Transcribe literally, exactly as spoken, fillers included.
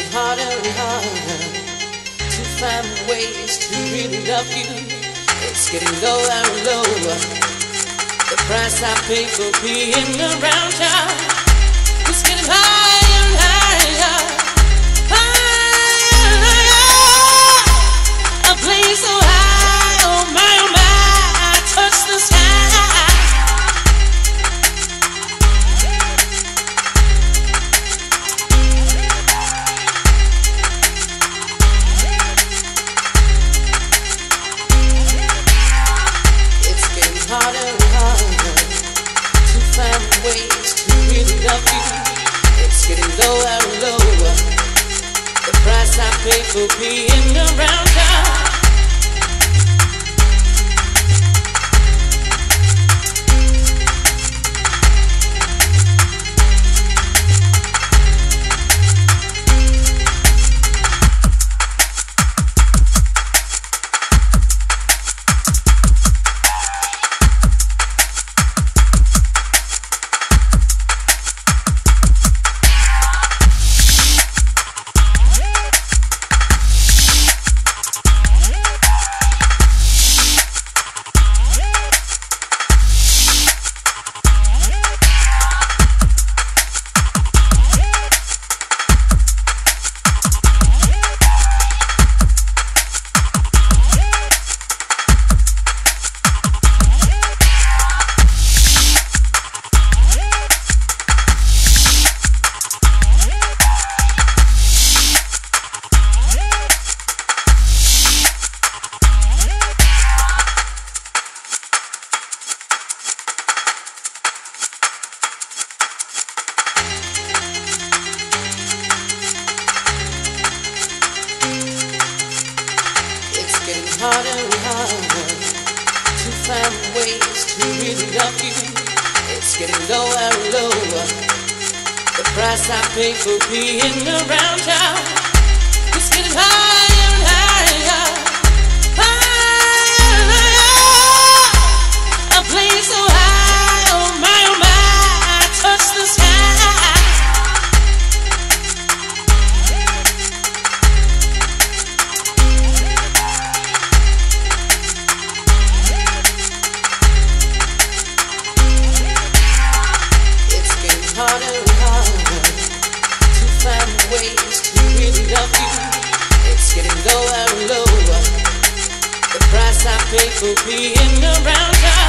harder and harder to find ways to really love you. It's getting lower and lower. The price I pay for being around you. It's getting higher and higher, higher and higher. A place so high, oh my, oh my, I touch the sky. Harder and harder to find ways to really love you. It's getting lower and lower. The price I pay for being around you. Harder and harder to find ways to really love you. It's getting lower and lower. The price I pay for being around you. It's getting higher and higher, higher and higher. A place so high, oh my, oh my, I touch the sky. Harder and harder to find ways to really love you. It's getting lower and lower. The price I pay for being around you.